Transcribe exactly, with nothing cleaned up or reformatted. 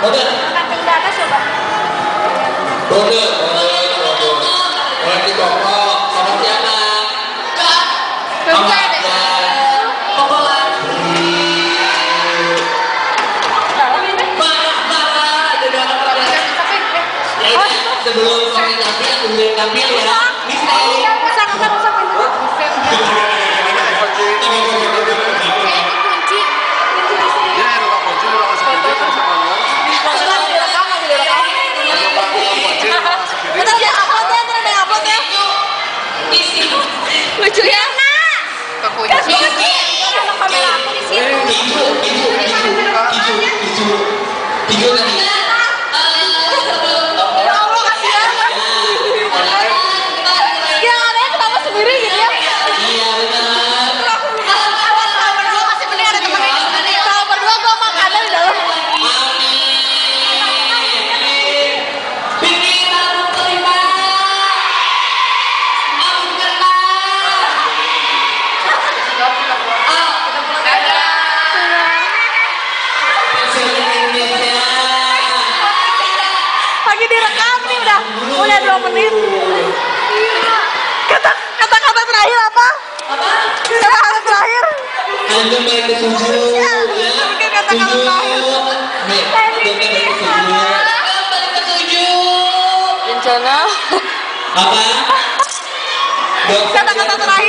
Mode. Kancing di atas coba. Mode, mode, mode. Mulai dikokok sama siapa? Sama ya. Kokolan. Parah, parah. Jadi anak terakhir. Sebelum kami tampil, sebelum tampil ya. Bisa. Bisa, bisa, bisa. Lucu ya? Kekunci. Kalau kamera aku di situ. Tidur, tidur, tidur, tidur, tidur, tidur lagi. Ya Allah, kasihan. Ya aneh ketawa sendiri gitu ya. Iya benar. Kalau berdua masih mending ada temennya di sini. Kalau berdua gua makannya di dalam. Bikin aku terima. Aku terima. Lagi direkam nih udah udah dua menit. Kata kata kata terakhir apa? Apa? Kata kata terakhir. Anda baik ketujuh. Mungkin kata kata terakhir. Nih, kita baik ketujuh. Balik ketujuh. Rencana. Apa? Kata kata terakhir.